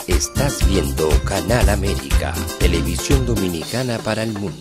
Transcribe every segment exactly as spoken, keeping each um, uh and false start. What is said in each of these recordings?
Estás viendo Canal América, televisión dominicana para el mundo.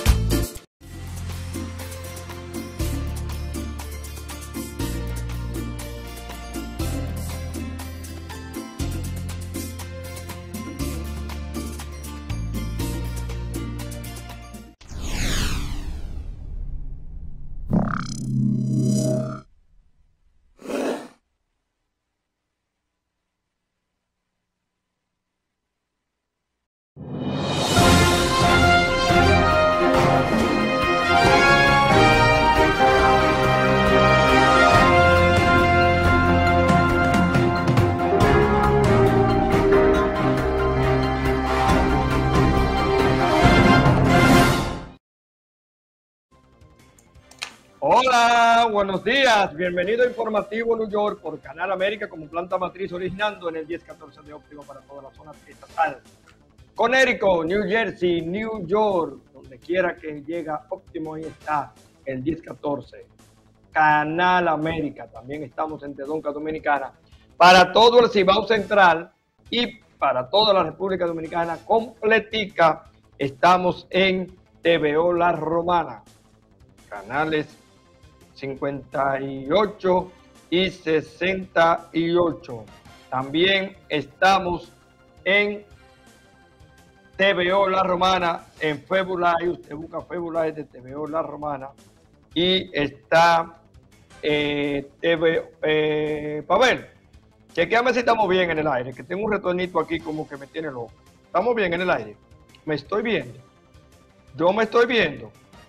Hola, buenos días, bienvenido a Informativo New York por Canal América como planta matriz originando en el diez catorce de óptimo para toda la zona estatal. Connecticut, New Jersey, New York, donde quiera que llega óptimo, ahí está el diez catorce. Canal América, también estamos en Tedonca Dominicana, para todo el Cibao Central y para toda la República Dominicana completica. Estamos en T V O La Romana, canales cincuenta y ocho y sesenta y ocho. También estamos en T V O La Romana, en Facebook Live. Usted busca Facebook Live de T V O La Romana y está eh, T V, eh, para ver, chequeame si estamos bien en el aire, que tengo un retornito aquí como que me tiene loco. ¿Estamos bien en el aire? ¿Me estoy viendo? Yo me estoy viendo.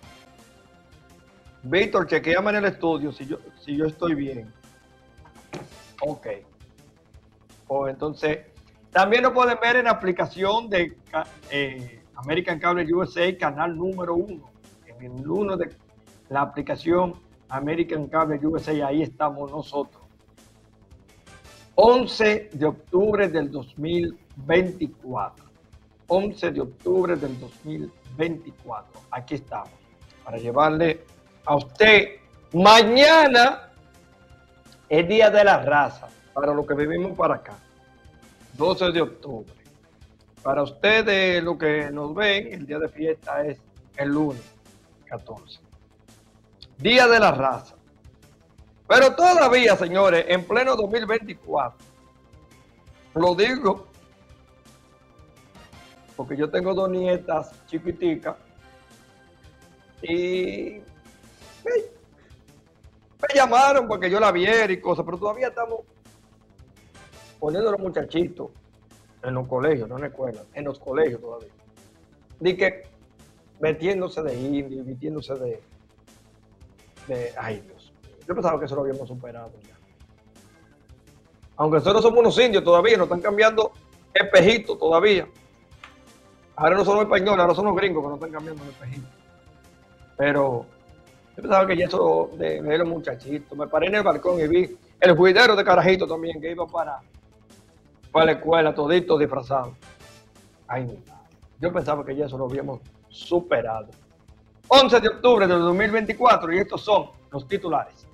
Víctor, chequeame en el estudio si yo, si yo estoy bien. Ok. Pues entonces, también lo pueden ver en la aplicación de eh, American Cable U S A, canal número uno. En el uno de la aplicación American Cable U S A, ahí estamos nosotros. once de octubre del dos mil veinticuatro. once de octubre del dos mil veinticuatro. Aquí estamos para llevarle a usted. Mañana es Día de la Raza, para los que vivimos para acá, doce de octubre. Para ustedes, los que nos ven, el día de fiesta es el lunes catorce. Día de la Raza. Pero todavía, señores, en pleno dos mil veinticuatro, lo digo porque yo tengo dos nietas chiquiticas y Me, me llamaron porque yo la viera y cosas, pero todavía estamos poniendo a los muchachitos en los colegios, no en la escuela, en los colegios todavía. Di que metiéndose de indio, metiéndose de, de... Ay, Dios mío. Yo pensaba que eso lo habíamos superado ya. Aunque nosotros somos unos indios todavía, nos están cambiando espejitos todavía. Ahora no son los españoles, ahora son los gringos que nos están cambiando el espejito. Pero yo pensaba que ya eso de ver los muchachitos. Me paré en el balcón y vi el juidero de carajito también que iba para, para la escuela, todito disfrazado. Ay, mi madre. Yo pensaba que ya eso lo habíamos superado. once de octubre del dos mil veinticuatro y estos son los titulares.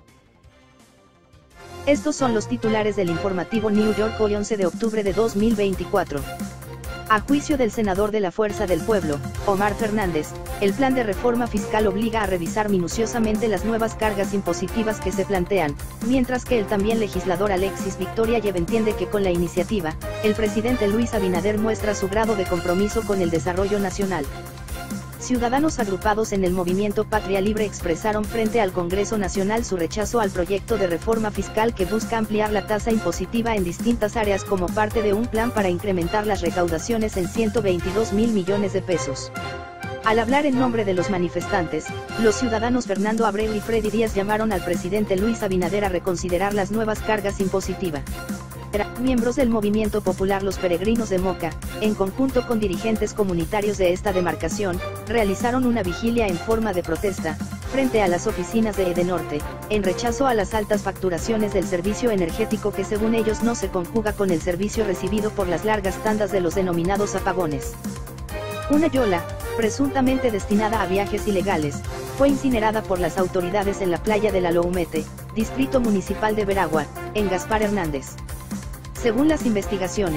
Estos son los titulares del informativo New York hoy once de octubre de dos mil veinticuatro. A juicio del senador de la Fuerza del Pueblo, Omar Fernández, el plan de reforma fiscal obliga a revisar minuciosamente las nuevas cargas impositivas que se plantean, mientras que el también legislador Alexis Victoria Yev entiende que con la iniciativa, el presidente Luis Abinader muestra su grado de compromiso con el desarrollo nacional. Ciudadanos agrupados en el movimiento Patria Libre expresaron frente al Congreso Nacional su rechazo al proyecto de reforma fiscal que busca ampliar la tasa impositiva en distintas áreas como parte de un plan para incrementar las recaudaciones en ciento veintidós mil millones de pesos. Al hablar en nombre de los manifestantes, los ciudadanos Fernando Abreu y Freddy Díaz llamaron al presidente Luis Abinader a reconsiderar las nuevas cargas impositivas. Miembros del movimiento popular Los Peregrinos de Moca, en conjunto con dirigentes comunitarios de esta demarcación, realizaron una vigilia en forma de protesta, frente a las oficinas de Edenorte, en rechazo a las altas facturaciones del servicio energético que según ellos no se conjuga con el servicio recibido por las largas tandas de los denominados apagones. Una yola, presuntamente destinada a viajes ilegales, fue incinerada por las autoridades en la playa de La Loumete, distrito municipal de Veragua, en Gaspar Hernández. Según las investigaciones,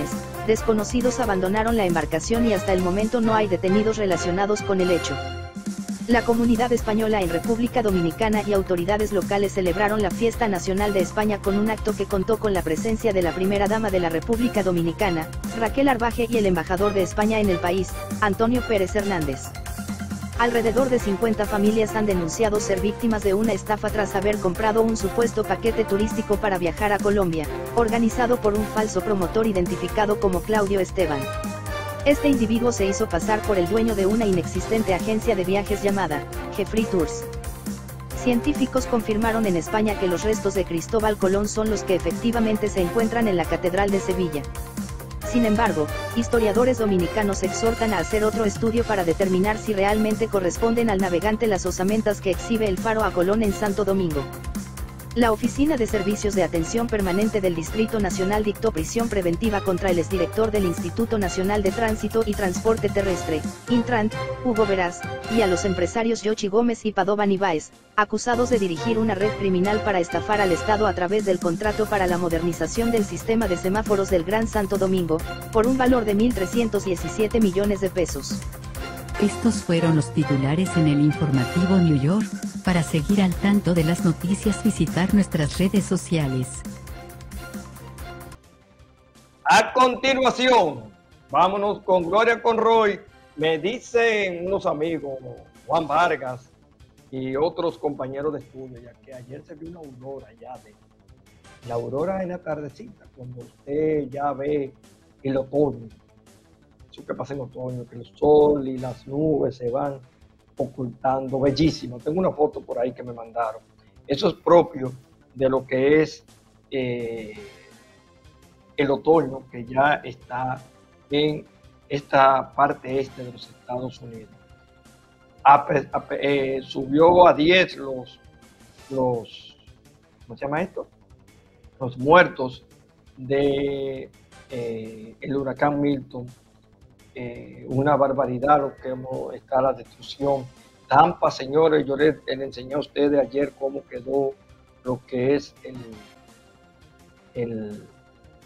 desconocidos abandonaron la embarcación y hasta el momento no hay detenidos relacionados con el hecho. La comunidad española en República Dominicana y autoridades locales celebraron la Fiesta Nacional de España con un acto que contó con la presencia de la primera dama de la República Dominicana, Raquel Arbaje, y el embajador de España en el país, Antonio Pérez Hernández. Alrededor de cincuenta familias han denunciado ser víctimas de una estafa tras haber comprado un supuesto paquete turístico para viajar a Colombia, organizado por un falso promotor identificado como Claudio Esteban. Este individuo se hizo pasar por el dueño de una inexistente agencia de viajes llamada Jeffrey Tours. Científicos confirmaron en España que los restos de Cristóbal Colón son los que efectivamente se encuentran en la Catedral de Sevilla. Sin embargo, historiadores dominicanos exhortan a hacer otro estudio para determinar si realmente corresponden al navegante las osamentas que exhibe el faro a Colón en Santo Domingo. La Oficina de Servicios de Atención Permanente del Distrito Nacional dictó prisión preventiva contra el exdirector del Instituto Nacional de Tránsito y Transporte Terrestre, Intrant, Hugo Veraz, y a los empresarios Yochi Gómez y Padovan Ibáez, acusados de dirigir una red criminal para estafar al Estado a través del contrato para la modernización del sistema de semáforos del Gran Santo Domingo, por un valor de mil trescientos diecisiete millones de pesos. Estos fueron los titulares en el informativo New York. Para seguir al tanto de las noticias, visitar nuestras redes sociales. A continuación, vámonos con Gloria Conroy. Me dicen unos amigos, Juan Vargas y otros compañeros de estudio, ya que ayer se vio una aurora ya de la aurora en la tardecita, cuando usted ya ve el otoño. Eso que pasa en otoño, que el sol y las nubes se van ocultando, bellísimo. Tengo una foto por ahí que me mandaron. Eso es propio de lo que es eh, el otoño, que ya está en esta parte este de los Estados Unidos. A, a, eh, subió a diez los, los, ¿cómo se llama esto? Los muertos de eh, el huracán Milton. Eh, una barbaridad lo que está la destrucción. Tampa, señores, yo les, les enseñé a ustedes ayer cómo quedó lo que es el, el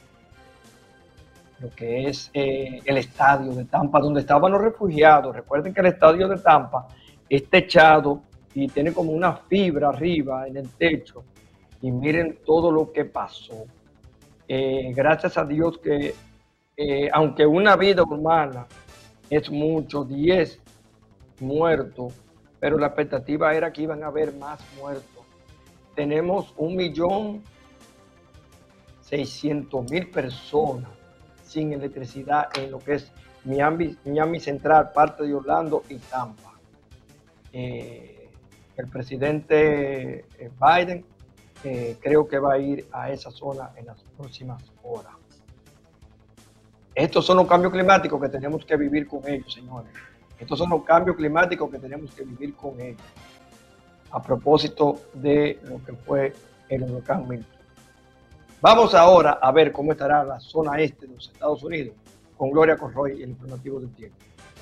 lo que es eh, el estadio de Tampa, donde estaban los refugiados. Recuerden que el estadio de Tampa es techado y tiene como una fibra arriba en el techo. Y miren todo lo que pasó. Eh, gracias a Dios que Eh, aunque una vida humana es mucho, diez muertos, pero la expectativa era que iban a haber más muertos. Tenemos un millón seiscientos mil personas sin electricidad en lo que es Miami, Miami Central, parte de Orlando y Tampa. Eh, el presidente Biden eh, creo que va a ir a esa zona en las próximas horas. Estos son los cambios climáticos que tenemos que vivir con ellos, señores. Estos son los cambios climáticos que tenemos que vivir con ellos. A propósito de lo que fue el huracán Milton. Vamos ahora a ver cómo estará la zona este de los Estados Unidos con Gloria Conroy y el informativo del tiempo.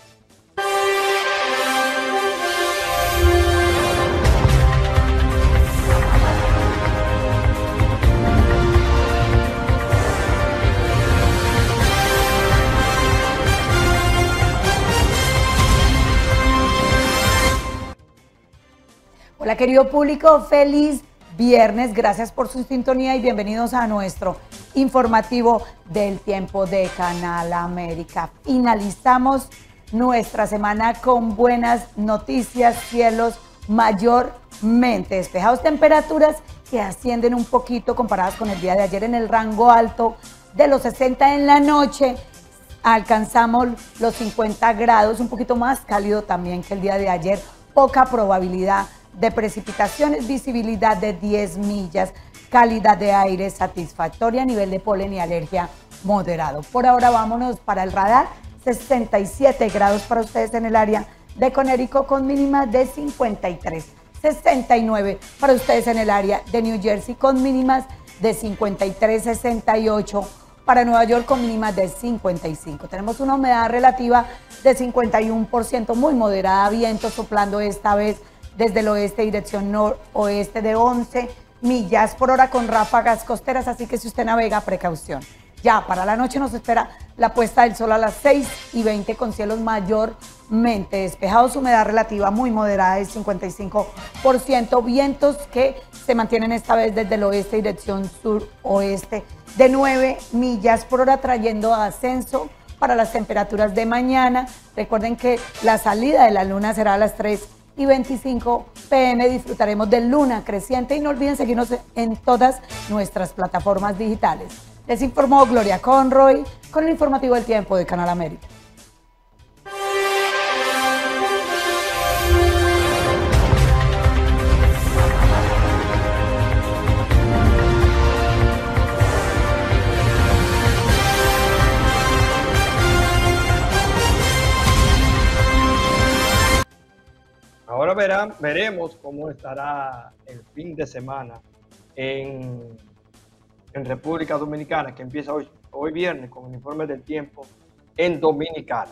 Hola querido público, feliz viernes, gracias por su sintonía y bienvenidos a nuestro informativo del tiempo de Canal América. Finalizamos nuestra semana con buenas noticias, cielos mayormente despejados, temperaturas que ascienden un poquito comparadas con el día de ayer en el rango alto de los sesenta en la noche. Alcanzamos los cincuenta grados, un poquito más cálido también que el día de ayer, poca probabilidad de precipitaciones, visibilidad de diez millas, calidad de aire satisfactoria, nivel de polen y alergia moderado. Por ahora vámonos para el radar, sesenta y siete grados para ustedes en el área de Connecticut con mínimas de cincuenta y tres, sesenta y nueve para ustedes en el área de New Jersey con mínimas de cincuenta y tres, sesenta y ocho para Nueva York con mínimas de cincuenta y cinco. Tenemos una humedad relativa de cincuenta y uno por ciento, muy moderada, viento soplando esta vez desde el oeste, dirección noroeste de once millas por hora con ráfagas costeras, así que si usted navega, precaución. Ya para la noche nos espera la puesta del sol a las seis y veinte con cielos mayormente despejados, humedad relativa muy moderada del cincuenta y cinco por ciento, vientos que se mantienen esta vez desde el oeste dirección suroeste de nueve millas por hora, trayendo ascenso para las temperaturas de mañana. Recuerden que la salida de la luna será a las tres y veinticinco p m Disfrutaremos de luna creciente y no olviden seguirnos en todas nuestras plataformas digitales. Les informó Gloria Conroy con el informativo del tiempo de Canal América. Ahora verán, veremos cómo estará el fin de semana en, en República Dominicana, que empieza hoy, hoy viernes con el informe del tiempo en Dominicana.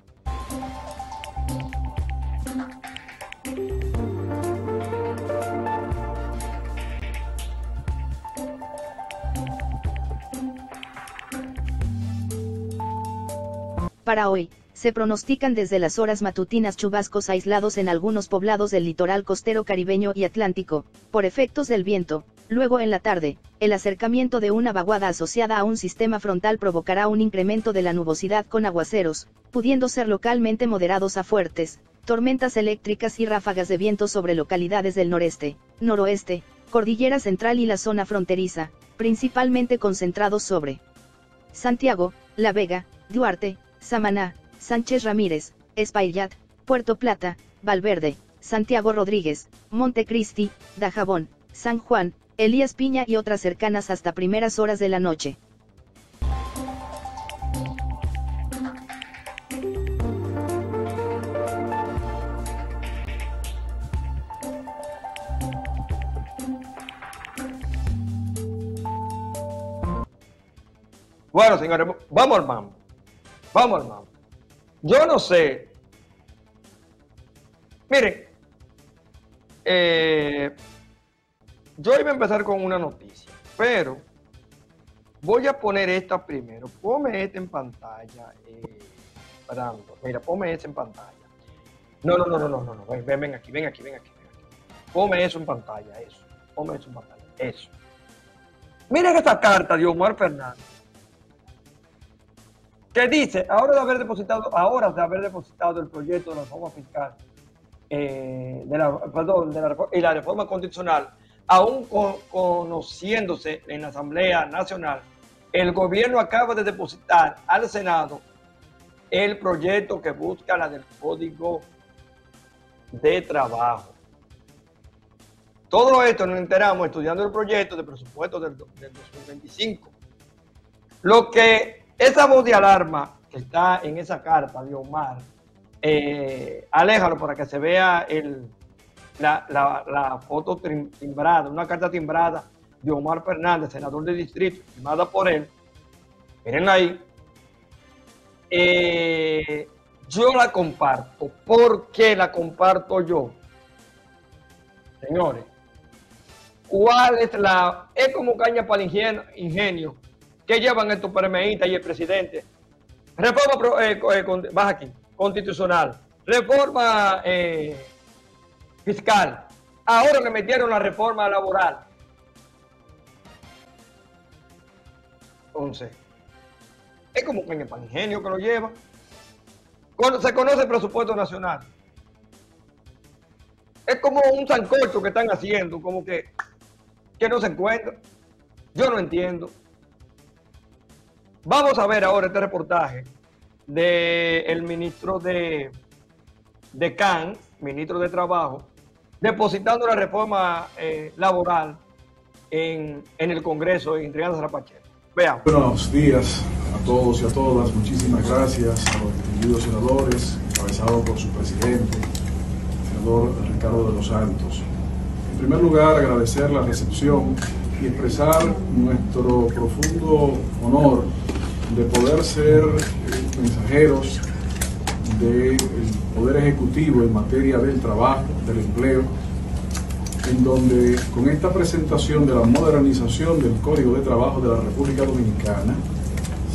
Para hoy, se pronostican desde las horas matutinas chubascos aislados en algunos poblados del litoral costero caribeño y atlántico, por efectos del viento. Luego en la tarde, el acercamiento de una vaguada asociada a un sistema frontal provocará un incremento de la nubosidad con aguaceros, pudiendo ser localmente moderados a fuertes, tormentas eléctricas y ráfagas de viento sobre localidades del noreste, noroeste, cordillera central y la zona fronteriza, principalmente concentrados sobre Santiago, La Vega, Duarte, Samaná, Sánchez Ramírez, Espaillat, Puerto Plata, Valverde, Santiago Rodríguez, Montecristi, Dajabón, San Juan, Elías Piña y otras cercanas hasta primeras horas de la noche. Bueno, señores, vamos al mambo. Vamos al mambo. Yo no sé. Miren, eh, yo iba a empezar con una noticia, pero voy a poner esta primero. Ponme esta en pantalla, eh, Brando. Mira, ponme esta en pantalla. No, no, no, no, no, no, no. Ven, ven, ven aquí, ven aquí, ven aquí, ven aquí. Ponme eso en pantalla, eso. Ponme eso en pantalla, eso. Miren esta carta de Omar Fernández, que dice, ahora de haber depositado, ahora de haber depositado el proyecto de la reforma fiscal, eh, de la, perdón, de la, y la reforma constitucional, aún con, conociéndose en la Asamblea Nacional, el gobierno acaba de depositar al Senado el proyecto que busca la del Código de Trabajo. Todo esto nos enteramos estudiando el proyecto de presupuesto del, del dos mil veinticinco. Lo que esa voz de alarma que está en esa carta de Omar, eh, aléjalo para que se vea el, la, la, la foto timbrada, una carta timbrada de Omar Fernández, senador de distrito, firmada por él. Miren ahí. Eh, yo la comparto. ¿Por qué la comparto yo? Señores, ¿cuál es la...? Es como caña para el ingenio, ingenio que llevan estos PRMistas y el presidente. Reforma, eh, eh, baja aquí, constitucional. Reforma eh, fiscal. Ahora le metieron la reforma laboral. Entonces, es como caña para el ingenio que lo lleva. Cuando se conoce el presupuesto nacional, es como un sancocho que están haciendo, como que, que no se encuentra. Yo no entiendo. Vamos a ver ahora este reportaje del ministro de, de C A N, ministro de Trabajo, depositando la reforma eh, laboral en, en el Congreso, en Triana Zarapachero. Veamos. Buenos días a todos y a todas. Muchísimas gracias a los distinguidos senadores, encabezados por su presidente, el senador Ricardo de los Santos. En primer lugar, agradecer la recepción y expresar nuestro profundo honor de poder ser mensajeros del Poder Ejecutivo en materia del trabajo, del empleo, en donde con esta presentación de la modernización del Código de Trabajo de la República Dominicana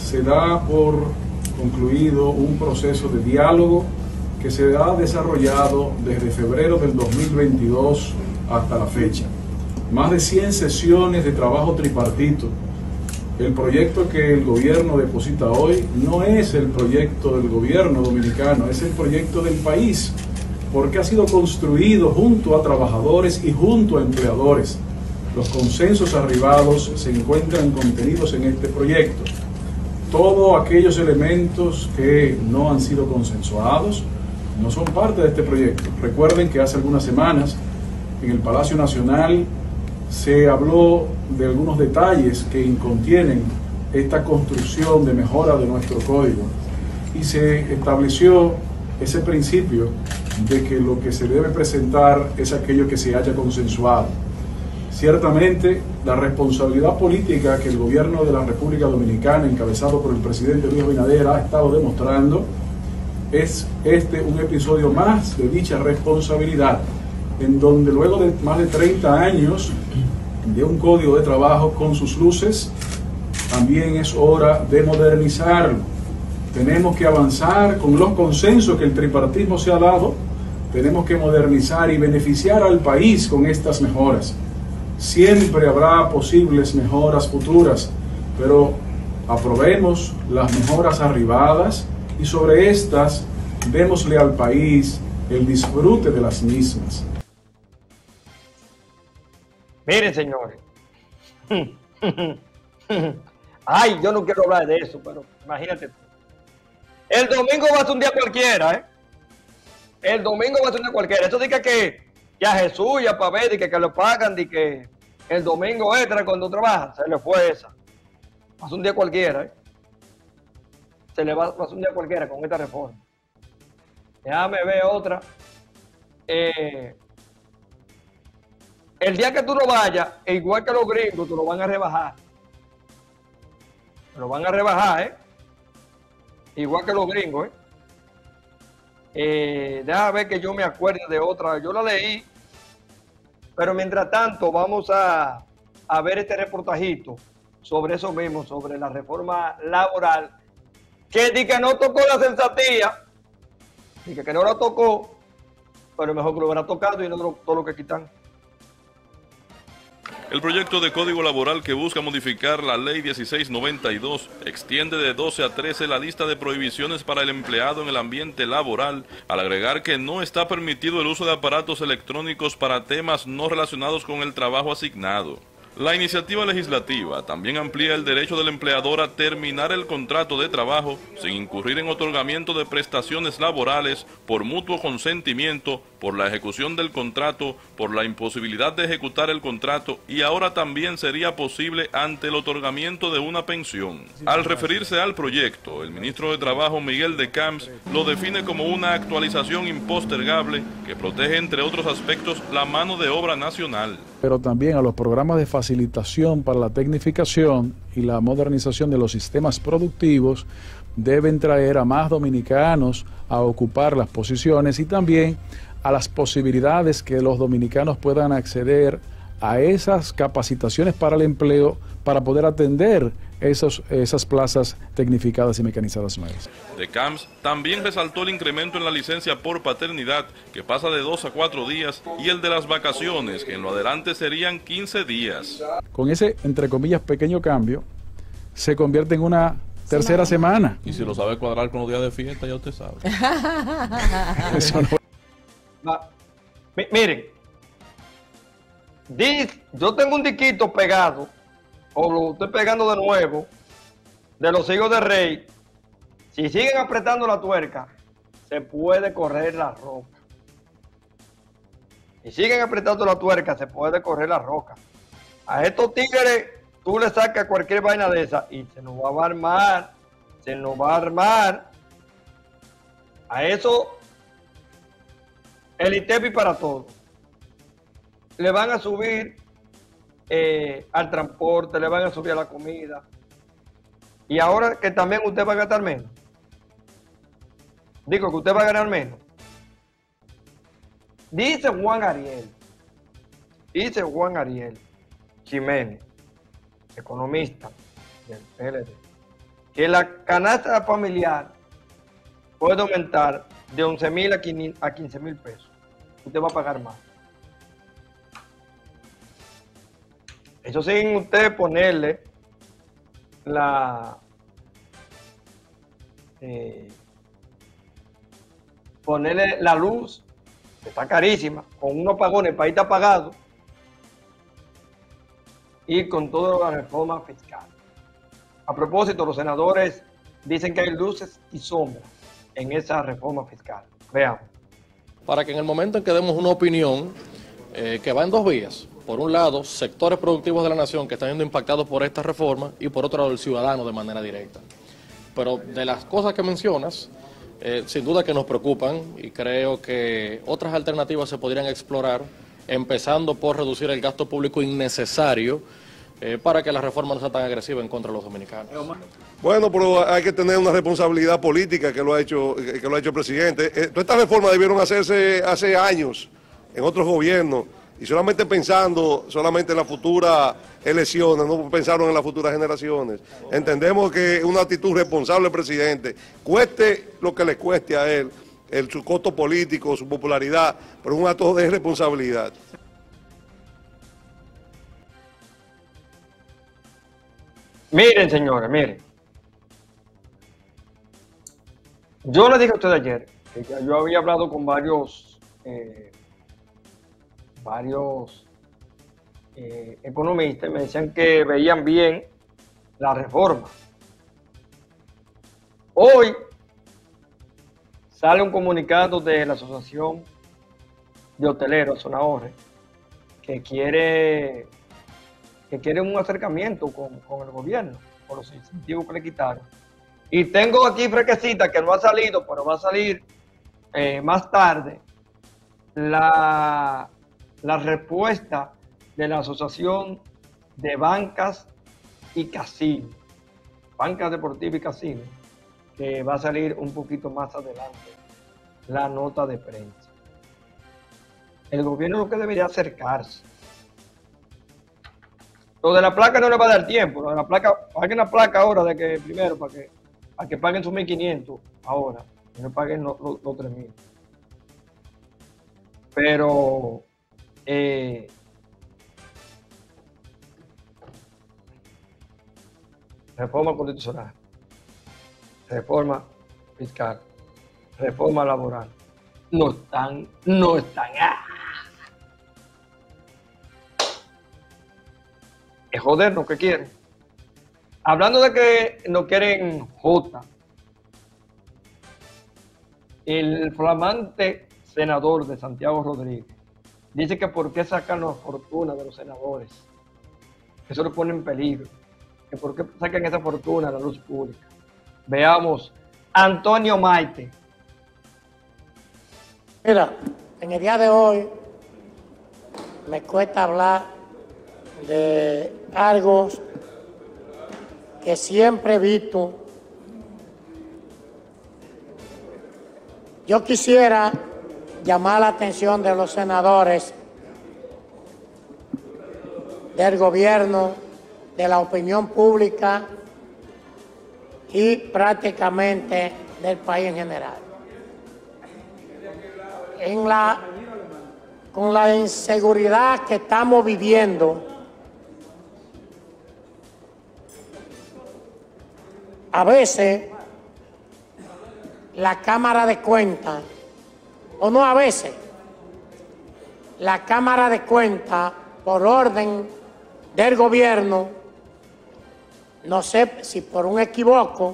se da por concluido un proceso de diálogo que se ha desarrollado desde febrero del dos mil veintidós hasta la fecha. Más de cien sesiones de trabajo tripartito. El proyecto que el gobierno deposita hoy no es el proyecto del gobierno dominicano, es el proyecto del país, porque ha sido construido junto a trabajadores y junto a empleadores. Los consensos arribados se encuentran contenidos en este proyecto. Todos aquellos elementos que no han sido consensuados no son parte de este proyecto. Recuerden que hace algunas semanas en el Palacio Nacional se habló de algunos detalles que contienen esta construcción de mejora de nuestro código y se estableció ese principio de que lo que se debe presentar es aquello que se haya consensuado. Ciertamente, la responsabilidad política que el gobierno de la República Dominicana, encabezado por el presidente Luis Abinader, ha estado demostrando, es este un episodio más de dicha responsabilidad, en donde luego de más de treinta años de un código de trabajo con sus luces, también es hora de modernizarlo. Tenemos que avanzar con los consensos que el tripartismo se ha dado, tenemos que modernizar y beneficiar al país con estas mejoras. Siempre habrá posibles mejoras futuras, pero aprobemos las mejoras arribadas y sobre estas démosle al país el disfrute de las mismas. Miren, señores. Ay, yo no quiero hablar de eso, pero imagínate tú. El domingo va a ser un día cualquiera, ¿eh? El domingo va a ser un día cualquiera. Eso dice que, que a Jesús y a Pabé, que, que lo pagan, de que el domingo extra cuando trabaja, se le fue esa. Va a ser un día cualquiera, ¿eh? Se le va, va a ser un día cualquiera con esta reforma. Déjame ver otra. Eh... El día que tú no vayas, igual que los gringos, te lo van a rebajar. Te lo van a rebajar, ¿eh? Igual que los gringos, ¿eh? eh déjame ver que yo me acuerde de otra. Yo la leí. Pero mientras tanto, vamos a, a ver este reportajito sobre eso mismo, sobre la reforma laboral. Que di que no tocó la sensatía. Dice que no la tocó, pero mejor que lo hubiera tocado y no todo lo que quitan. El proyecto de Código Laboral que busca modificar la Ley dieciséis noventa y dos extiende de doce a trece la lista de prohibiciones para el empleado en el ambiente laboral, al agregar que no está permitido el uso de aparatos electrónicos para temas no relacionados con el trabajo asignado. La iniciativa legislativa también amplía el derecho del empleador a terminar el contrato de trabajo sin incurrir en otorgamiento de prestaciones laborales por mutuo consentimiento, por la ejecución del contrato, por la imposibilidad de ejecutar el contrato y ahora también sería posible ante el otorgamiento de una pensión. Al referirse al proyecto, el ministro de Trabajo Miguel de Camps lo define como una actualización impostergable que protege entre otros aspectos la mano de obra nacional. Pero también a los programas de facilitación para la tecnificación y la modernización de los sistemas productivos deben traer a más dominicanos a ocupar las posiciones y también a las posibilidades que los dominicanos puedan acceder a esas capacitaciones para el empleo para poder atender esos, esas plazas tecnificadas y mecanizadas nuevas. De Camps también resaltó el incremento en la licencia por paternidad, que pasa de dos a cuatro días, y el de las vacaciones, que en lo adelante serían quince días. Con ese, entre comillas, pequeño cambio, se convierte en una tercera semana. Y si lo sabe cuadrar con los días de fiesta, ya usted sabe. Eso no... Va. M- miren, Dice, yo tengo un diquito pegado, o lo estoy pegando de nuevo, de los hijos de Rey. Si siguen apretando la tuerca, se puede correr la roca. Si siguen apretando la tuerca, se puede correr la roca. A estos tigres, tú le sacas cualquier vaina de esa y se nos va a armar, se nos va a armar. A eso, el ITEPI para todo. Le van a subir eh, al transporte, le van a subir a la comida. Y ahora que también usted va a gastar menos. Digo que usted va a ganar menos. Dice Juan Ariel, dice Juan Ariel Jiménez, economista del P L D, que la canasta familiar puede aumentar de once mil a quince mil pesos. Usted va a pagar más. Eso sin usted ponerle la eh, ponerle la luz, que está carísima, con unos pagones, el país está pagado, y con toda la reforma fiscal. A propósito, los senadores dicen que hay luces y sombras en esa reforma fiscal. Veamos. Para que en el momento en que demos una opinión eh, que va en dos vías, por un lado, sectores productivos de la nación que están siendo impactados por esta reforma y por otro lado, el ciudadano de manera directa. Pero de las cosas que mencionas, eh, sin duda que nos preocupan y creo que otras alternativas se podrían explorar, empezando por reducir el gasto público innecesario eh, para que la reforma no sea tan agresiva en contra de los dominicanos. Bueno, pero hay que tener una responsabilidad política que lo ha hecho, que lo ha hecho el presidente. Eh, todas estas reformas debieron hacerse hace años en otros gobiernos y solamente pensando solamente en las futuras elecciones, no pensaron en las futuras generaciones. Entendemos que una actitud responsable del presidente, cueste lo que le cueste a él, el, su costo político, su popularidad, pero es un acto de responsabilidad. Miren, señores, miren. Yo le dije a usted ayer que yo había hablado con varios, eh, varios eh, economistas y me decían que veían bien la reforma. Hoy sale un comunicado de la Asociación de Hoteleros, Sonahorre, que quiere, que quiere un acercamiento con, con el gobierno por los incentivos que le quitaron. Y tengo aquí fresquecita que no ha salido, pero va a salir eh, más tarde, la, la respuesta de la Asociación de Bancas y Casinos, Bancas Deportivas y Casinos, que va a salir un poquito más adelante la nota de prensa. El gobierno lo que debería acercarse. Lo de la placa no le va a dar tiempo, lo de la placa, paguen la placa ahora de que primero para que a que paguen sus mil quinientos ahora, que no paguen los, los, los tres mil. Pero eh, reforma constitucional, reforma fiscal, reforma laboral, no están, no están. ¡Ah! Es jodernos que quieren. Hablando de que no quieren J, el flamante senador de Santiago Rodríguez dice que por qué sacan la fortuna de los senadores, que eso lo pone en peligro, que por qué sacan esa fortuna a la luz pública. Veamos, Antonio Maite. Mira, en el día de hoy me cuesta hablar de algo que siempre he visto. Yo quisiera llamar la atención de los senadores, del gobierno, de la opinión pública y prácticamente del país en general. En la, con la inseguridad que estamos viviendo, a veces la Cámara de Cuentas, o no a veces, la Cámara de Cuentas, por orden del gobierno, no sé si por un equivoco,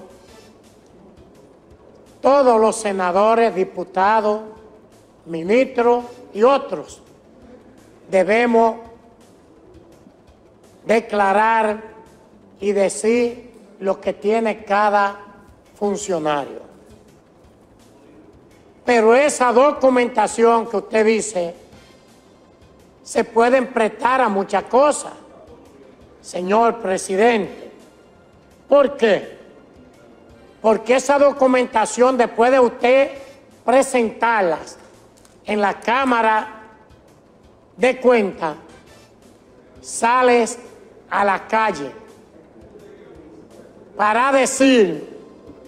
todos los senadores, diputados, ministros y otros debemos declarar y decir lo que tiene cada funcionario. Pero esa documentación que usted dice se pueden prestar a muchas cosas, señor presidente. ¿Por qué? Porque esa documentación, después de usted presentarlas en la Cámara de Cuentas, sales a la calle para decir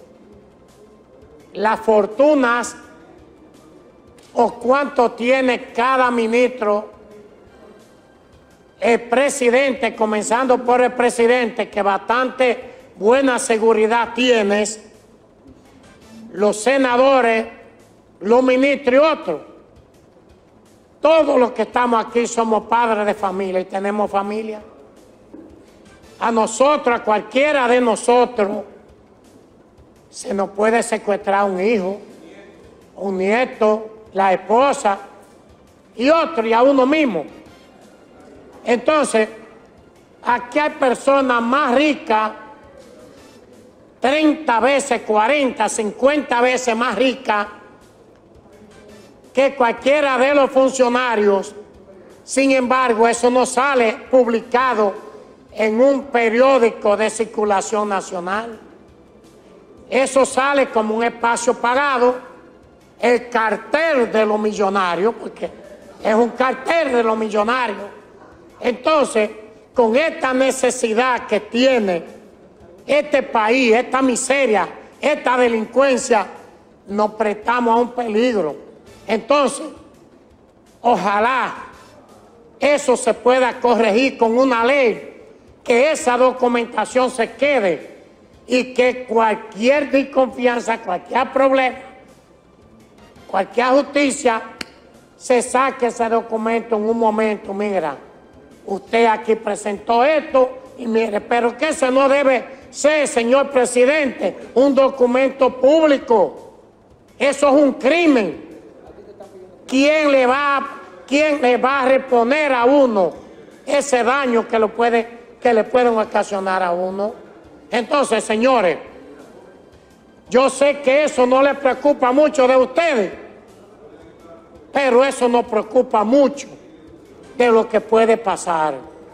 las fortunas o cuánto tiene cada ministro, el presidente, comenzando por el presidente, que bastante buena seguridad tienes, los senadores, los ministros y otros. Todos los que estamos aquí somos padres de familia y tenemos familia. A nosotros, a cualquiera de nosotros, se nos puede secuestrar un hijo, un nieto, la esposa y otro, y a uno mismo. Entonces, aquí hay personas más ricas, treinta veces, cuarenta, cincuenta veces más ricas que cualquiera de los funcionarios. Sin embargo, eso no sale publicado en un periódico de circulación nacional. Eso sale como un espacio pagado, el cartel de los millonarios, porque es un cartel de los millonarios. Entonces, con esta necesidad que tiene este país, esta miseria, esta delincuencia, nos prestamos a un peligro. Entonces, ojalá eso se pueda corregir con una ley, que esa documentación se quede y que cualquier desconfianza, cualquier problema, cualquier justicia, se saque ese documento en un momento. Mira, usted aquí presentó esto y mire, pero que eso no debe ser, señor presidente, un documento público. Eso es un crimen. ¿Quién le va, quién le va a reponer a uno ese daño que, lo puede, que le pueden ocasionar a uno? Entonces, señores, yo sé que eso no les preocupa mucho de ustedes, pero eso nos preocupa mucho de lo que puede pasar.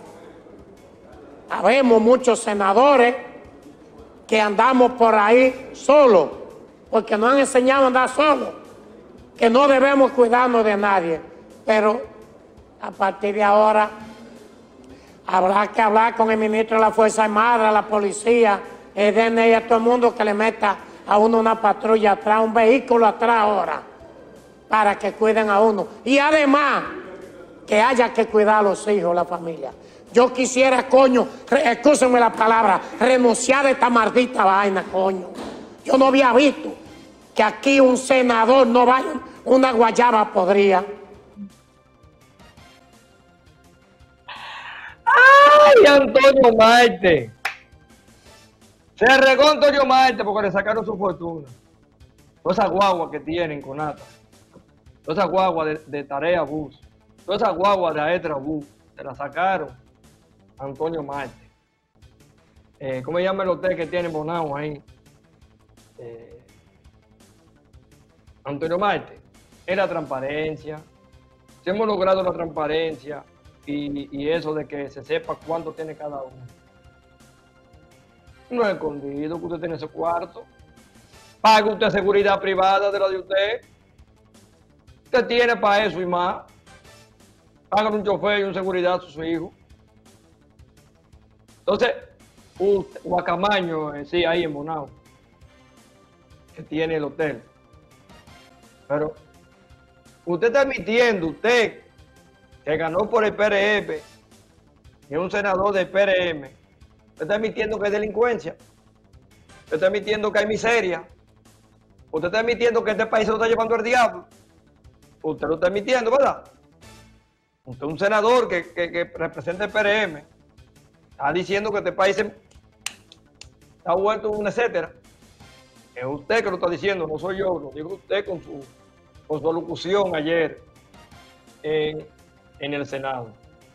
Habemos muchos senadores que andamos por ahí solos, porque nos han enseñado a andar solos, que no debemos cuidarnos de nadie, pero a partir de ahora habrá que hablar con el ministro de la Fuerza Armada, la policía, el D N I, a todo el mundo que le meta a uno una patrulla atrás, un vehículo atrás ahora, para que cuiden a uno. Y además, que haya que cuidar a los hijos, la familia. Yo quisiera, coño, excúsenme la palabra, renunciar a esta maldita vaina, coño. Yo no había visto que aquí un senador no vaya una guayaba podría. ¡Ay, Antonio Marte! Se regó Antonio Marte porque le sacaron su fortuna. Todas esas guaguas que tienen con Ata. Todas esas guaguas de, de Tarea Bus. Todas esas guaguas de Aetra Bus. Se las sacaron a Antonio Marte. Eh, ¿Cómo se llama el hotel que tiene Bonao ahí? Eh, Antonio Marte. Es la transparencia. Si hemos logrado la transparencia y, y eso de que se sepa cuánto tiene cada uno. No es escondido que usted tiene ese cuarto. Paga usted seguridad privada de la de usted. Usted tiene para eso y más. Paga un chofer y un seguridad a su hijo. Entonces, usted, Guacamaño, eh, sí, ahí en Bonao, que tiene el hotel. Pero usted está admitiendo, usted, que ganó por el P R M, y es un senador del P R M, usted está admitiendo que hay delincuencia, usted está admitiendo que hay miseria, usted está admitiendo que este país se lo está llevando el diablo, usted lo está admitiendo, ¿verdad? Usted es un senador que, que, que representa el P R M, está diciendo que este país se, está vuelto un etcétera. Es usted que lo está diciendo, no soy yo, lo digo usted con su, con su alocución ayer en, en el Senado.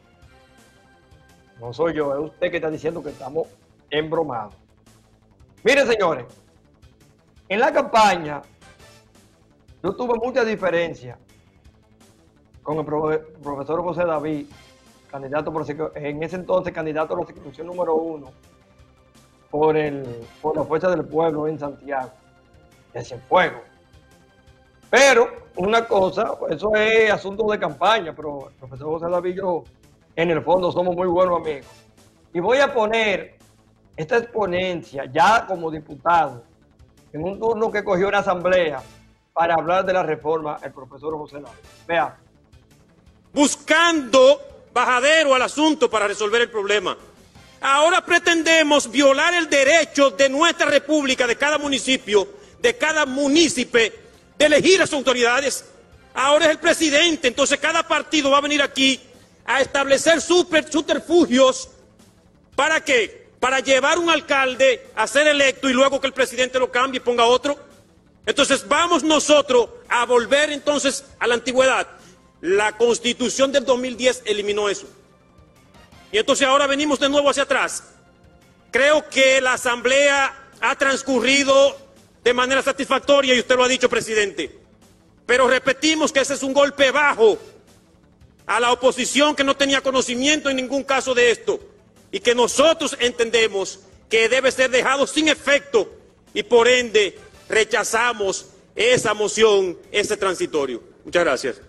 No soy yo, es usted que está diciendo que estamos embromados. Miren, señores, en la campaña yo tuve mucha diferencia con el profesor José David, candidato por, en ese entonces candidato a la circunscripción número uno por, el, por la Fuerza del Pueblo en Santiago, de Cienfuegos. Pero una cosa, eso es asunto de campaña, pero el profesor José David y yo, en el fondo, somos muy buenos amigos. Y voy a poner esta exponencia ya como diputado, en un turno que cogió una asamblea para hablar de la reforma, el profesor José Lara. Vea. Buscando bajadero al asunto para resolver el problema. Ahora pretendemos violar el derecho de nuestra república, de cada municipio, de cada munícipe, de elegir a sus autoridades. Ahora es el presidente, entonces cada partido va a venir aquí a establecer subterfugios. ¿Para qué? Para llevar un alcalde a ser electo y luego que el presidente lo cambie y ponga otro. Entonces vamos nosotros a volver entonces a la antigüedad. La Constitución del dos mil diez eliminó eso. Y entonces ahora venimos de nuevo hacia atrás. Creo que la asamblea ha transcurrido de manera satisfactoria y usted lo ha dicho, presidente. Pero repetimos que ese es un golpe bajo a la oposición que no tenía conocimiento en ningún caso de esto y que nosotros entendemos que debe ser dejado sin efecto y por ende rechazamos esa moción, ese transitorio. Muchas gracias.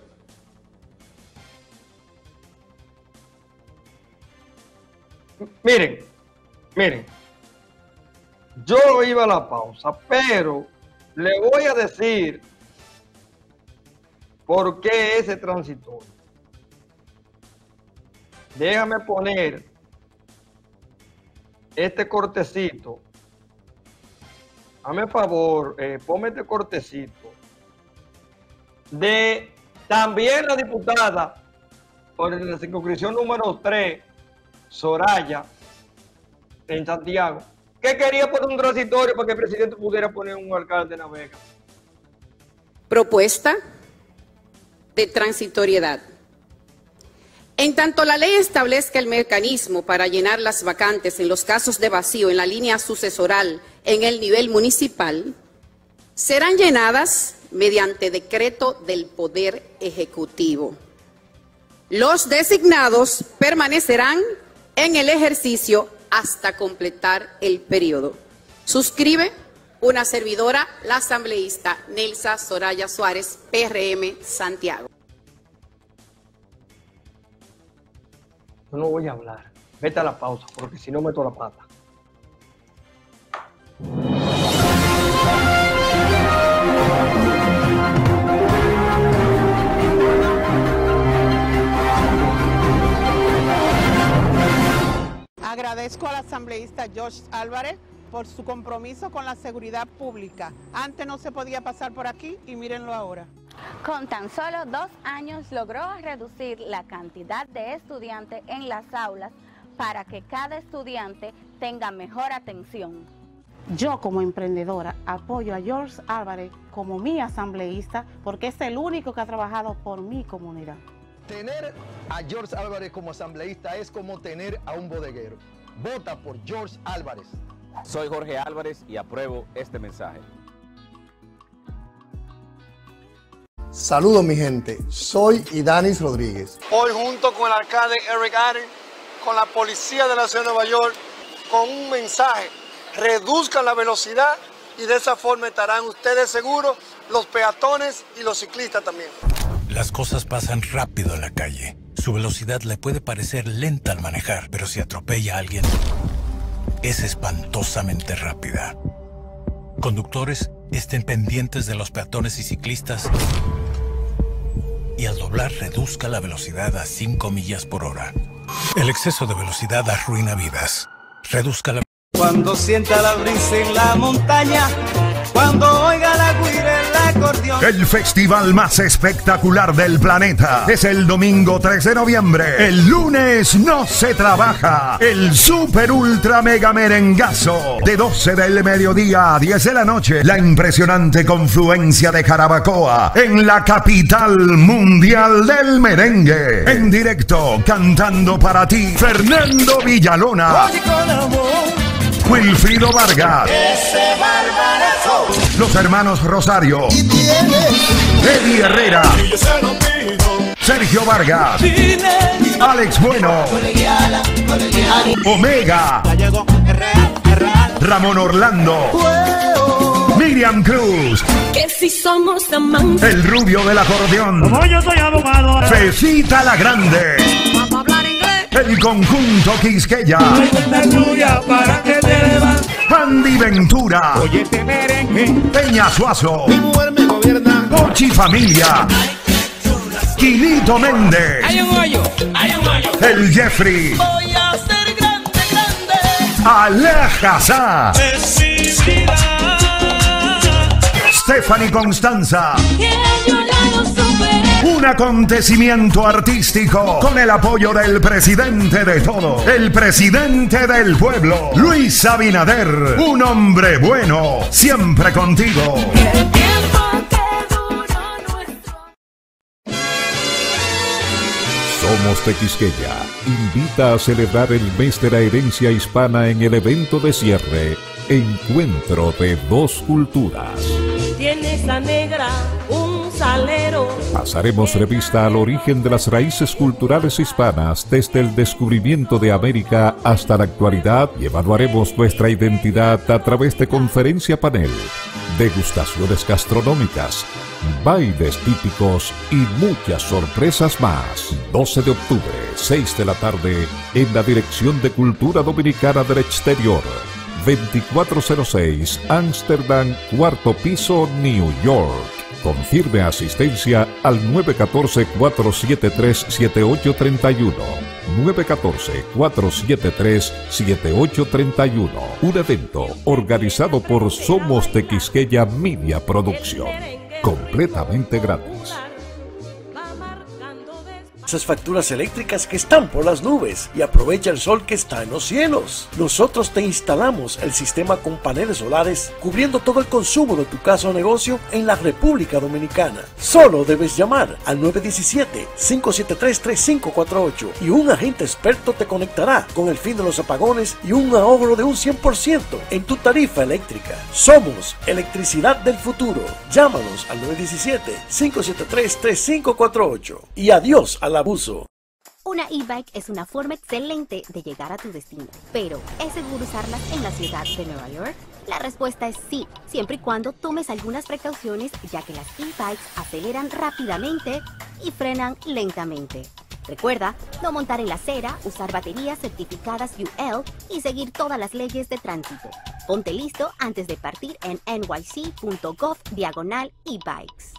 Miren, miren, yo iba a la pausa, pero le voy a decir por qué ese transitorio. Déjame poner este cortecito. Hazme favor, eh, ponme este cortecito de también la diputada por la circunscripción número tres, Soraya, en Santiago, que quería poner un transitorio para que el presidente pudiera poner un alcalde en La Vega. Propuesta de transitoriedad. En tanto la ley establezca el mecanismo para llenar las vacantes en los casos de vacío en la línea sucesoral en el nivel municipal, serán llenadas mediante decreto del Poder Ejecutivo. Los designados permanecerán en el ejercicio hasta completar el periodo. Suscribe una servidora, la asambleísta Nelsa Soraya Suárez, P R M, Santiago. Yo no voy a hablar. Vete a la pausa, porque si no meto la pata. Agradezco al asambleísta George Álvarez por su compromiso con la seguridad pública. Antes no se podía pasar por aquí y mírenlo ahora. Con tan solo dos años logró reducir la cantidad de estudiantes en las aulas para que cada estudiante tenga mejor atención. Yo como emprendedora apoyo a George Álvarez como mi asambleísta porque es el único que ha trabajado por mi comunidad. Tener a George Álvarez como asambleísta es como tener a un bodeguero. Vota por George Álvarez. Soy Jorge Álvarez y apruebo este mensaje. Saludos mi gente, soy Idanis Rodríguez. Hoy junto con el alcalde Eric Adams, con la policía de la ciudad de Nueva York, con un mensaje: reduzcan la velocidad y de esa forma estarán ustedes seguros, los peatones y los ciclistas también. Las cosas pasan rápido en la calle. Su velocidad le puede parecer lenta al manejar, pero si atropella a alguien, es espantosamente rápida. Conductores, estén pendientes de los peatones y ciclistas y al doblar reduzca la velocidad a cinco millas por hora. El exceso de velocidad arruina vidas. Reduzca la... Cuando sienta la brisa en la montaña, cuando oiga la guira en el acordeón. El festival más espectacular del planeta es el domingo tres de noviembre. El lunes no se trabaja. El super ultra mega merengazo de doce del mediodía a diez de la noche. La impresionante confluencia de Jarabacoa en la capital mundial del merengue. En directo, cantando para ti, Fernando Villalona. Oye con amor. Wilfrido Vargas. Ese barbarazo. Los hermanos Rosario. Y tiene. Eddie Herrera. Y yo se lo pido. Sergio Vargas. Dile. Alex Bueno. Colegiala, colegiala. Omega. Ya llegó. Es real, es real. Ramón Orlando. Wow. Miriam Cruz. Que si somos amantes. El rubio del acordeón. Como yo soy abogado. Fefita la Grande. Vamos a hablar inglés. El conjunto Quisqueya. para que te levantes. Andy Ventura. Oye, este merengue. Peña Suazo. Mi mujer me gobierna. Pochi Familia. Quilito Méndez. Hay un hoyo, hay un hoyo. El Jeffrey. Voy a ser grande, grande. Aleja Stephanie Constanza. Que yo ya lo superé. Un acontecimiento artístico con el apoyo del presidente de todo, el presidente del pueblo, Luis Abinader. Un hombre bueno, siempre contigo. El tiempo que duró nuestro. Somos de Quisqueya invita a celebrar el mes de la herencia hispana en el evento de cierre, Encuentro de Dos Culturas. Tienes la negra, un salero. Pasaremos revista al origen de las raíces culturales hispanas desde el descubrimiento de América hasta la actualidad y evaluaremos nuestra identidad a través de conferencia panel, degustaciones gastronómicas, bailes típicos y muchas sorpresas más. doce de octubre, seis de la tarde, en la Dirección de Cultura Dominicana del Exterior. veinticuatro cero seis Amsterdam, cuarto piso, New York. Confirme asistencia al nueve uno cuatro, cuatro siete tres, siete ocho tres uno. nueve uno cuatro, cuatro siete tres, siete ocho tres uno. Un evento organizado por Somos de Quisqueya Media Producción. Completamente gratis. Esas facturas eléctricas que están por las nubes y aprovecha el sol que está en los cielos. Nosotros te instalamos el sistema con paneles solares cubriendo todo el consumo de tu casa o negocio en la República Dominicana. Solo debes llamar al nueve uno siete, cinco siete tres, tres cinco cuatro ocho y un agente experto te conectará con el fin de los apagones y un ahorro de un cien por ciento en tu tarifa eléctrica. Somos Electricidad del Futuro. Llámanos al nueve uno siete, cinco siete tres, tres cinco cuatro ocho y adiós a la abuso. Una e-bike es una forma excelente de llegar a tu destino, pero ¿es seguro usarlas en la ciudad de Nueva York? La respuesta es sí, siempre y cuando tomes algunas precauciones, ya que las e-bikes aceleran rápidamente y frenan lentamente. Recuerda no montar en la acera, usar baterías certificadas U L y seguir todas las leyes de tránsito. Ponte listo antes de partir en N Y C punto gov diagonal e-bikes.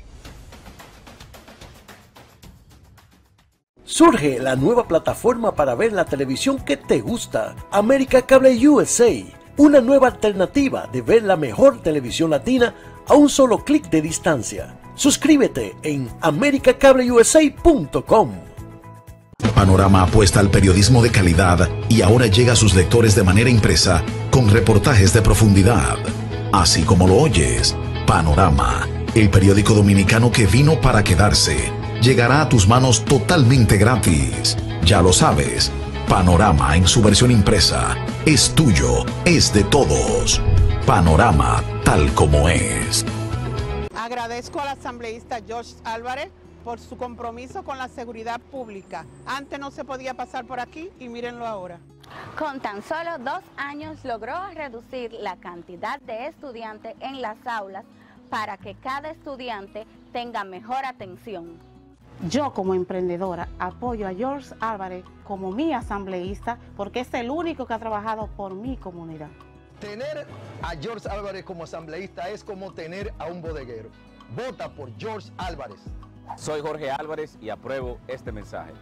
Surge la nueva plataforma para ver la televisión que te gusta, América Cable U S A, una nueva alternativa de ver la mejor televisión latina a un solo clic de distancia. Suscríbete en america cable u s a punto com. Panorama apuesta al periodismo de calidad y ahora llega a sus lectores de manera impresa con reportajes de profundidad. Así como lo oyes, Panorama, el periódico dominicano que vino para quedarse, llegará a tus manos totalmente gratis. Ya lo sabes, Panorama en su versión impresa es tuyo, es de todos. Panorama tal como es. Agradezco al asambleísta George Álvarez por su compromiso con la seguridad pública. Antes no se podía pasar por aquí y mírenlo ahora. Con tan solo dos años logró reducir la cantidad de estudiantes en las aulas para que cada estudiante tenga mejor atención. Yo como emprendedora apoyo a George Álvarez como mi asambleísta porque es el único que ha trabajado por mi comunidad. Tener a George Álvarez como asambleísta es como tener a un bodeguero. Vota por George Álvarez. Soy Jorge Álvarez y apruebo este mensaje.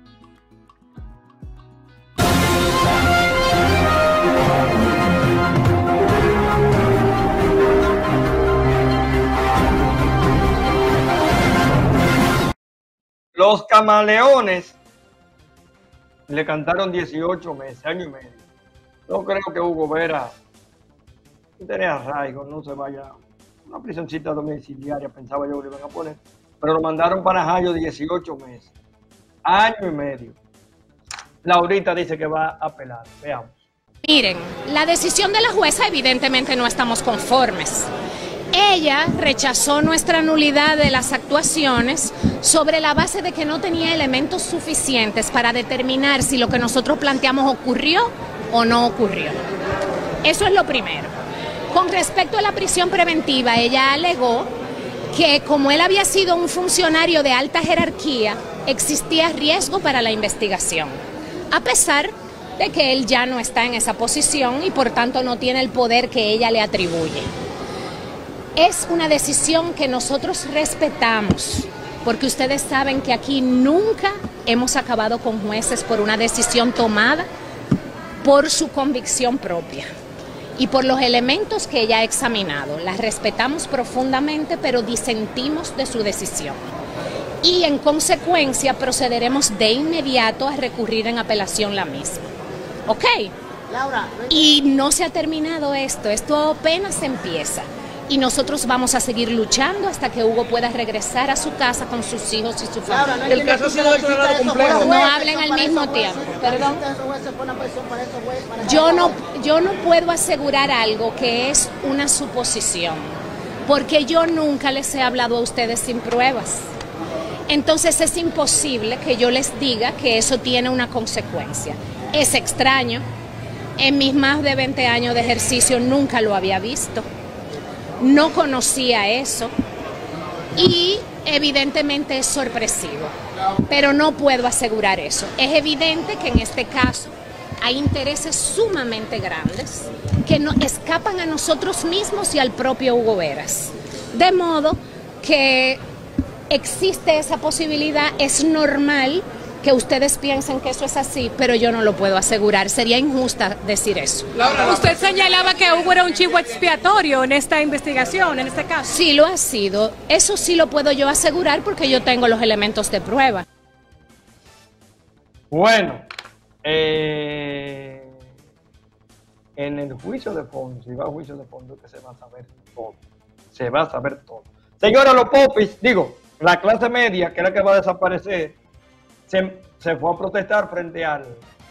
Los Camaleones le cantaron dieciocho meses, año y medio. No creo que Hugo Vera, que tenía arraigo, no se vaya a una prisioncita domiciliaria, pensaba yo que le iban a poner. Pero lo mandaron para Najayo dieciocho meses, año y medio. Laurita dice que va a apelar, veamos. Miren, la decisión de la jueza evidentemente no estamos conformes. Ella rechazó nuestra nulidad de las actuaciones sobre la base de que no tenía elementos suficientes para determinar si lo que nosotros planteamos ocurrió o no ocurrió. Eso es lo primero. Con respecto a la prisión preventiva, ella alegó que como él había sido un funcionario de alta jerarquía, existía riesgo para la investigación. a pesar de que él ya no está en esa posición y por tanto no tiene el poder que ella le atribuye. Es una decisión que nosotros respetamos, porque ustedes saben que aquí nunca hemos acabado con jueces por una decisión tomada por su convicción propia y por los elementos que ella ha examinado. La respetamos profundamente, pero disentimos de su decisión. Y en consecuencia procederemos de inmediato a recurrir en apelación la misma. ¿Ok? Laura, y no se ha terminado esto, esto apenas empieza. Y nosotros vamos a seguir luchando hasta que Hugo pueda regresar a su casa con sus hijos y su familia. Laura, no el caso ha sido declarado complejo. No hablen al mismo tiempo, perdón. Yo no, yo no puedo asegurar algo que es una suposición, porque yo nunca les he hablado a ustedes sin pruebas. Entonces es imposible que yo les diga que eso tiene una consecuencia. Es extraño. En mis más de veinte años de ejercicio nunca lo había visto. No conocía eso y evidentemente es sorpresivo, pero no puedo asegurar eso. Es evidente que en este caso hay intereses sumamente grandes que no escapan a nosotros mismos y al propio Hugo Veras. De modo que existe esa posibilidad, es normal que ustedes piensen que eso es así, pero yo no lo puedo asegurar. Sería injusta decir eso. Laura, usted señalaba que Hugo era un chivo expiatorio en esta investigación, en este caso. Sí lo ha sido. Eso sí lo puedo yo asegurar porque yo tengo los elementos de prueba. Bueno, eh, en el juicio de fondo, si va a juicio de fondo, que se va a saber todo. Se va a saber todo. Señora, los popis, digo, la clase media, que es la que va a desaparecer, Se, se fue a protestar frente al,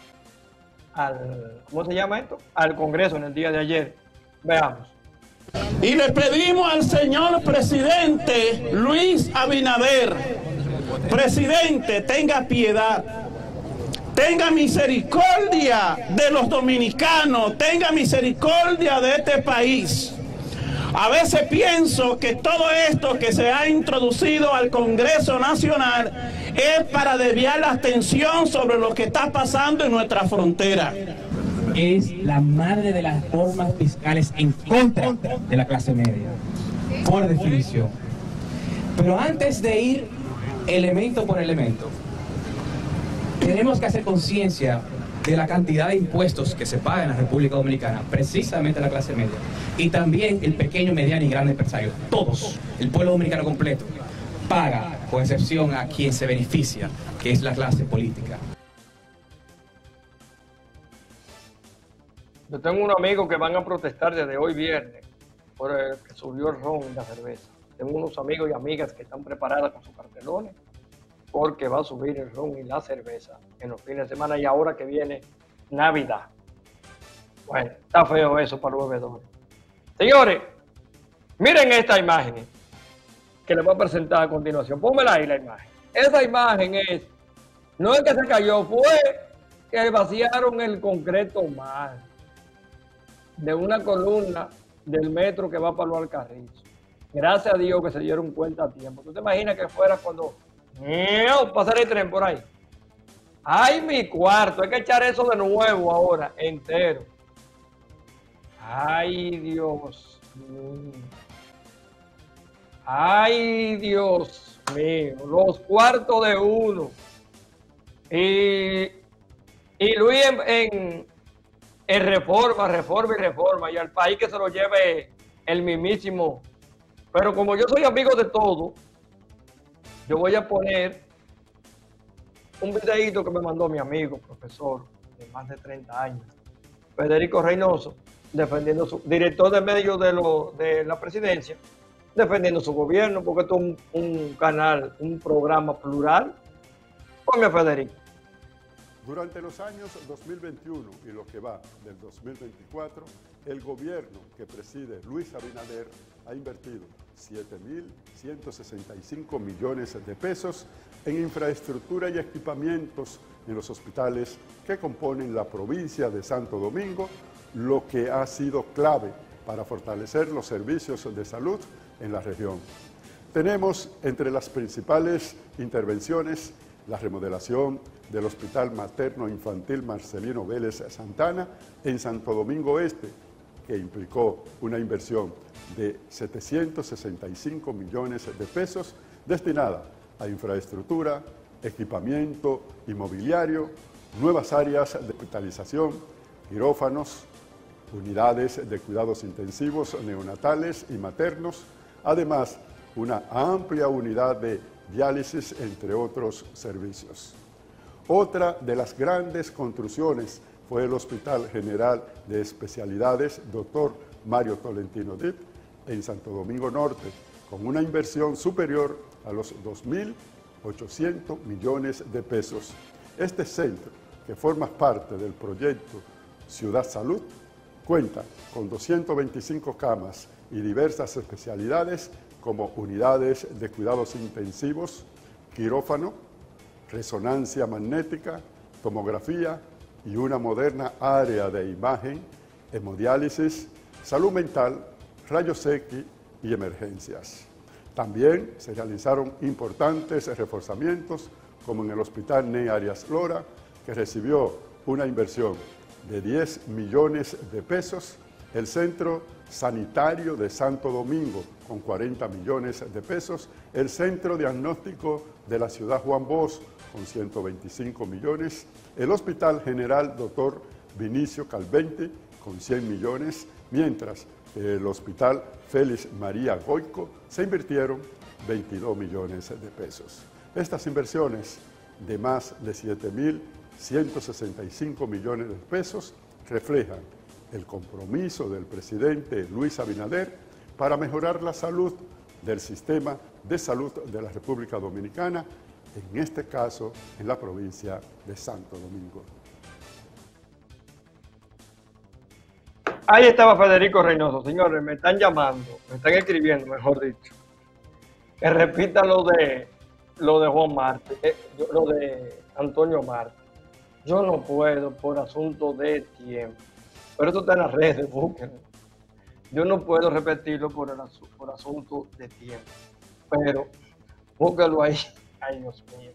al, ¿cómo se llama esto? Al Congreso en el día de ayer. Veamos. Y le pedimos al señor presidente Luis Abinader, presidente, tenga piedad, tenga misericordia de los dominicanos, tenga misericordia de este país. A veces pienso que todo esto que se ha introducido al Congreso Nacional es para desviar la atención sobre lo que está pasando en nuestra frontera. Es la madre de las normas fiscales en contra de la clase media, por definición. Pero antes de ir elemento por elemento, tenemos que hacer conciencia de la cantidad de impuestos que se pagan en la República Dominicana, precisamente la clase media, y también el pequeño, mediano y grande empresario. Todos, el pueblo dominicano completo, paga, con excepción a quien se beneficia, que es la clase política. Yo tengo unos amigos que van a protestar desde hoy viernes por el que subió el ron y la cerveza. Tengo unos amigos y amigas que están preparadas con sus cartelones porque va a subir el ron y la cerveza en los fines de semana y ahora que viene Navidad. Bueno, está feo eso para los bebedores. Señores, miren esta imagen que les voy a presentar a continuación. Pónmela ahí la imagen. Esa imagen es, no es que se cayó, fue que vaciaron el concreto mal de una columna del metro que va para los Alcarrizos. Gracias a Dios que se dieron cuenta a tiempo. ¿Tú te imaginas que fuera cuando no, pasar el tren por ahí? ¡Ay, mi cuarto! Hay que echar eso de nuevo ahora, entero. ¡Ay, Dios mío! ¡Ay, Dios mío! Los cuartos de uno. Y, y Luis en, en, en reforma, reforma y reforma. Y al país que se lo lleve el mismísimo. Pero como yo soy amigo de todo, yo voy a poner un videíto que me mandó mi amigo, profesor de más de treinta años, Federico Reynoso, defendiendo su director de medios de, lo, de la presidencia, defendiendo su gobierno, porque esto es un, un canal, un programa plural. Ponme a Federico. Durante los años dos mil veintiuno y lo que va del dos mil veinticuatro, el gobierno que preside Luis Abinader ha invertido siete mil ciento sesenta y cinco millones de pesos en infraestructura y equipamientos en los hospitales que componen la provincia de Santo Domingo, lo que ha sido clave para fortalecer los servicios de salud en la región. Tenemos entre las principales intervenciones la remodelación del Hospital Materno Infantil Marcelino Vélez Santana en Santo Domingo Este, que implicó una inversión de setecientos sesenta y cinco millones de pesos destinada a infraestructura, equipamiento inmobiliario, nuevas áreas de hospitalización, quirófanos, unidades de cuidados intensivos neonatales y maternos, además una amplia unidad de diálisis, entre otros servicios. Otra de las grandes construcciones fue el Hospital General de Especialidades doctor Mario Tolentino Dit en Santo Domingo Norte, con una inversión superior a los dos mil ochocientos millones de pesos. Este centro, que forma parte del proyecto Ciudad Salud, cuenta con doscientas veinticinco camas y diversas especialidades como unidades de cuidados intensivos, quirófano, resonancia magnética, tomografía y una moderna área de imagen, hemodiálisis, salud mental, rayos X y emergencias. También se realizaron importantes reforzamientos, como en el Hospital Ney Arias Lora, que recibió una inversión de diez millones de pesos, el Centro Sanitario de Santo Domingo, con cuarenta millones de pesos, el Centro Diagnóstico de la Ciudad Juan Bosch, con ciento veinticinco millones, el Hospital General doctor Vinicio Calvente, con cien millones, mientras que el Hospital Félix María Goico se invirtieron veintidós millones de pesos. Estas inversiones de más de siete mil ciento sesenta y cinco millones de pesos reflejan el compromiso del presidente Luis Abinader para mejorar la salud del sistema de salud de la República Dominicana, en este caso en la provincia de Santo Domingo. Ahí estaba Federico Reynoso. Señores, me están llamando, me están escribiendo, mejor dicho, que repita lo de, lo de Juan Marte, eh, lo de Antonio Marte. Yo no puedo por asunto de tiempo, pero esto está en las redes, búsquenlo. Yo no puedo repetirlo por, el, por asunto de tiempo, pero búsquenlo ahí. Ay, Dios mío.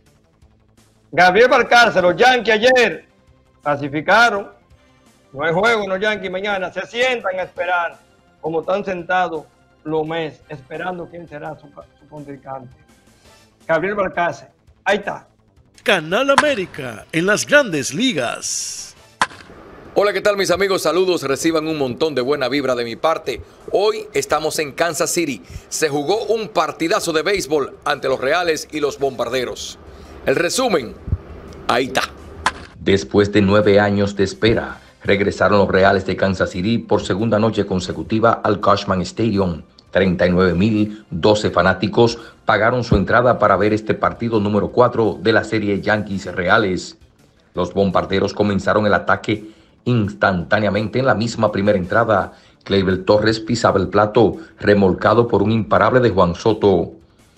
Gabriel Balcarce, los Yankees ayer clasificaron. No hay juego, los Yankees mañana. Se sientan a esperar, como están sentados los meses, esperando quién será su, su contrincante. Gabriel Balcarce, ahí está. Canal América en las Grandes Ligas. Hola, ¿qué tal mis amigos? Saludos, reciban un montón de buena vibra de mi parte. Hoy estamos en Kansas City. Se jugó un partidazo de béisbol ante los Reales y los Bombarderos. El resumen, ahí está. Después de nueve años de espera, regresaron los Reales de Kansas City por segunda noche consecutiva al Cashman Stadium. treinta y nueve mil doce fanáticos pagaron su entrada para ver este partido número cuatro de la serie Yankees Reales. Los Bombarderos comenzaron el ataque instantáneamente en la misma primera entrada. Gleyber Torres pisaba el plato, remolcado por un imparable de Juan Soto.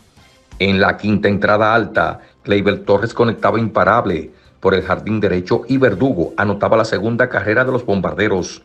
En la quinta entrada alta, Gleyber Torres conectaba imparable por el jardín derecho y Verdugo anotaba la segunda carrera de los Bombarderos.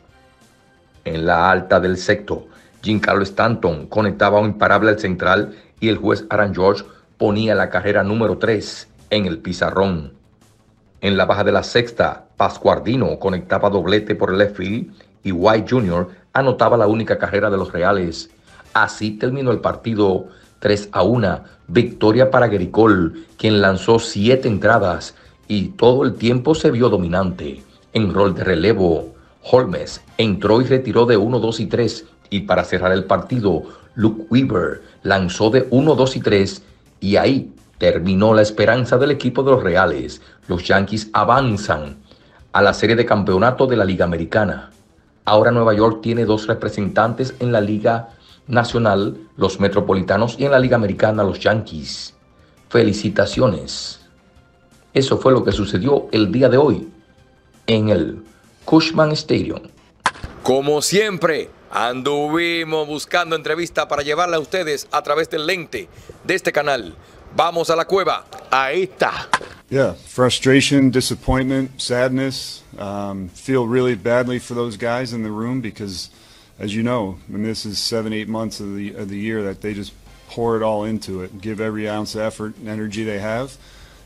En la alta del sexto, Giancarlo Stanton conectaba un imparable al central y el juez Aaron George ponía la carrera número tres en el pizarrón. En la baja de la sexta, Pascuardino conectaba doblete por el left field y White junior anotaba la única carrera de los Reales. Así terminó el partido tres a uno, victoria para Gericol, quien lanzó siete entradas y todo el tiempo se vio dominante. En rol de relevo, Holmes entró y retiró de uno, dos y tres, y para cerrar el partido, Luke Weaver lanzó de uno, dos y tres, y ahí terminó la esperanza del equipo de los Reales. Los Yankees avanzan a la serie de campeonato de la Liga Americana. Ahora Nueva York tiene dos representantes en la Liga Nacional, los Metropolitanos, y en la Liga Americana, los Yankees. Felicitaciones. Eso fue lo que sucedió el día de hoy en el Cashman Stadium. Como siempre, anduvimos buscando entrevista para llevarla a ustedes a través del lente de este canal. Vamos a la cueva. Ahí está. Yeah, frustration, disappointment, sadness. Um, feel really badly for those guys in the room because, as you know, and this is seven, eight months of the of the year that they just pour it all into it, give every ounce of effort and energy they have.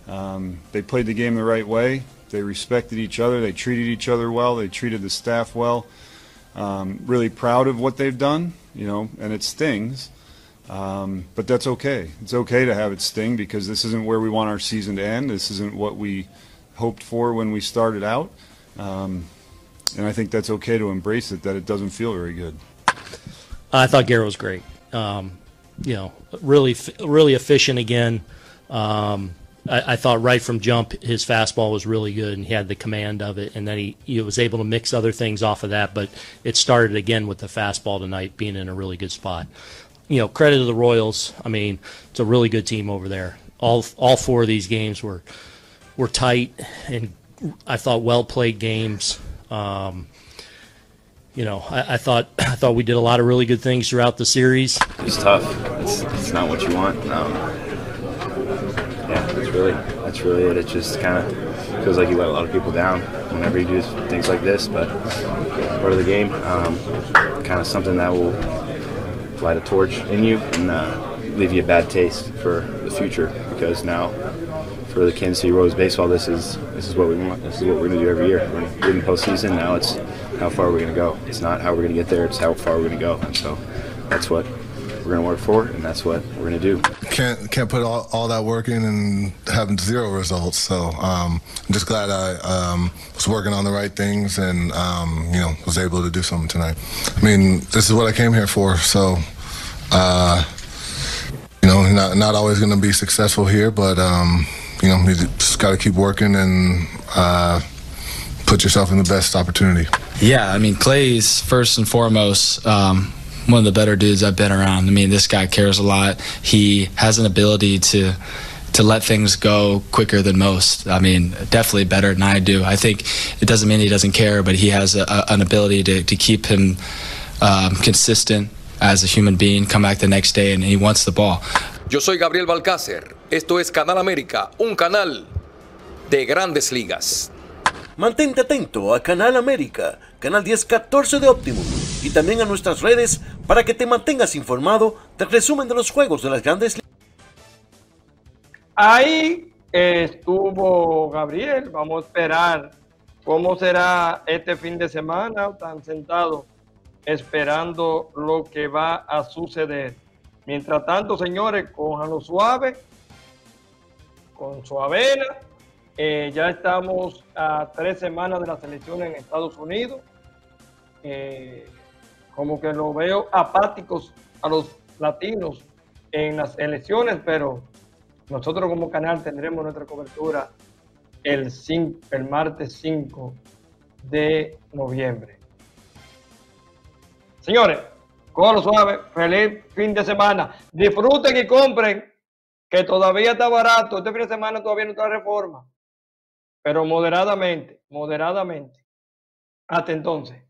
Um, they played the game the right way. They respected each other. They treated each other well. They treated the staff well. Um, really proud of what they've done, you know, and it stings. Um, but that's okay. It's okay to have it sting because this isn't where we want our season to end. This isn't what we hoped for when we started out. Um, and I think that's okay to embrace it, that it doesn't feel very good. I thought Garrett was great. Um, you know, really, really efficient again. Um, I, I thought right from jump his fastball was really good, and he had the command of it, and then he, he was able to mix other things off of that. But it started again with the fastball tonight being in a really good spot. You know, credit to the Royals. I mean, it's a really good team over there. All all four of these games were were tight, and I thought well played games. Um, You know, I, I thought I thought we did a lot of really good things throughout the series. It's tough. It's, it's not what you want. Um, yeah, that's really that's really it. It just kind of feels like you let a lot of people down whenever you do things like this. But part of the game, um, kind of something that will light a torch in you and uh, leave you a bad taste for the future. Because now, for the Kansas City Royals baseball, this is this is what we want. This is what we're going to do every year. We're in postseason. Now it's how far we're going to go. It's not how we're going to get there. It's how far we're going to go. And so that's what we're going to work for, and that's what we're going to do. Can't can't put all, all that work in and having zero results. So um, I'm just glad I um, was working on the right things and um, you know was able to do something tonight. I mean, this is what I came here for. So uh, you know, not not always going to be successful here, but um, you know, you just got to keep working and uh, put yourself in the best opportunity. Yeah, I mean, Clay's first and foremost um, one of the better dudes I've been around. I mean, this guy cares a lot. He has an ability to to let things go quicker than most. I mean, definitely better than I do. I think it doesn't mean he doesn't care, but he has a, a, an ability to, to keep him um, consistent as a human being, come back the next day, and he wants the ball. Yo soy Gabriel Balcácer. Esto es Canal América, un canal de Grandes Ligas. Mantente atento a Canal América, Canal diez catorce de Optimum y también a nuestras redes para que te mantengas informado del resumen de los juegos de las Grandes Ligas. Ahí estuvo Gabriel. Vamos a esperar cómo será este fin de semana. Están sentados esperando lo que va a suceder. Mientras tanto, señores, cójanlo suave, con su avena. Eh, ya estamos a tres semanas de las elecciones en Estados Unidos. Eh, como que lo veo apáticos a los latinos en las elecciones, pero nosotros como canal tendremos nuestra cobertura el, cinco, el martes cinco de noviembre. Señores, cójalo suave, feliz fin de semana. Disfruten y compren, que todavía está barato. Este fin de semana todavía no está reforma. Pero moderadamente, moderadamente. Hasta entonces.